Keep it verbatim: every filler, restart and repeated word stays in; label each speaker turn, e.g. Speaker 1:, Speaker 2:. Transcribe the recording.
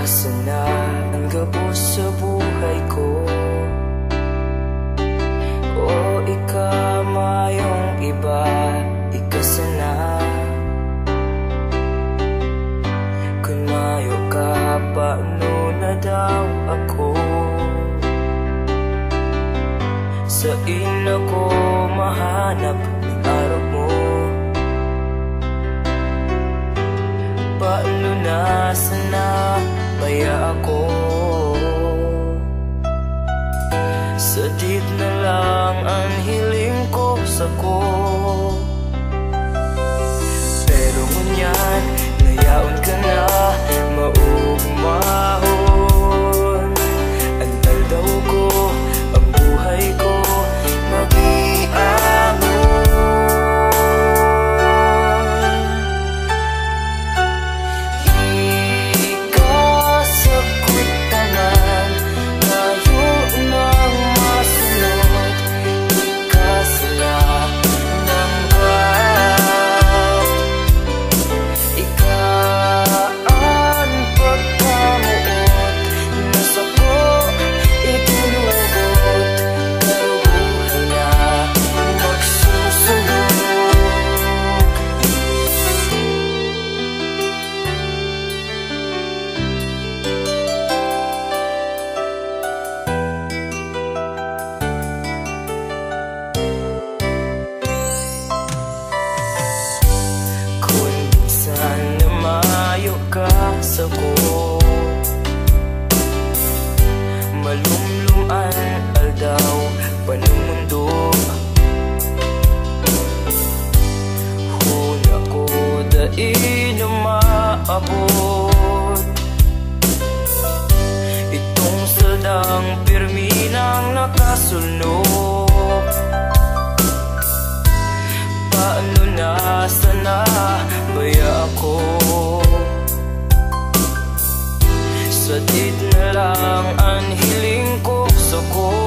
Speaker 1: Asa na ang gabos sa buhay ko? O ika mayong iba, ikasana. Kung mayo ka, paano na daw ako? Saan ako mahanap ng araw mo? Paano na sana baya ako? Sadid na lang ang hiling ko sa ko. Pero ngunyan, nayaon ka na maugmahon. Antal daw ko ang buhay ko mag-iamon. Ikasagot naman, layo nang masunod. Ikasala ng ba't ikaan pagkamuot. Nasa ko itinulgot, pero buhay na magsusunog. Kung minsan na mayo ka sa ko, malumluman aldaw panumundo. Huna ko dai na maabot itong sadang pirmi nang nakasulnok. Paano na sana baya ako? Sadid na lang ang hiling ko sa ko.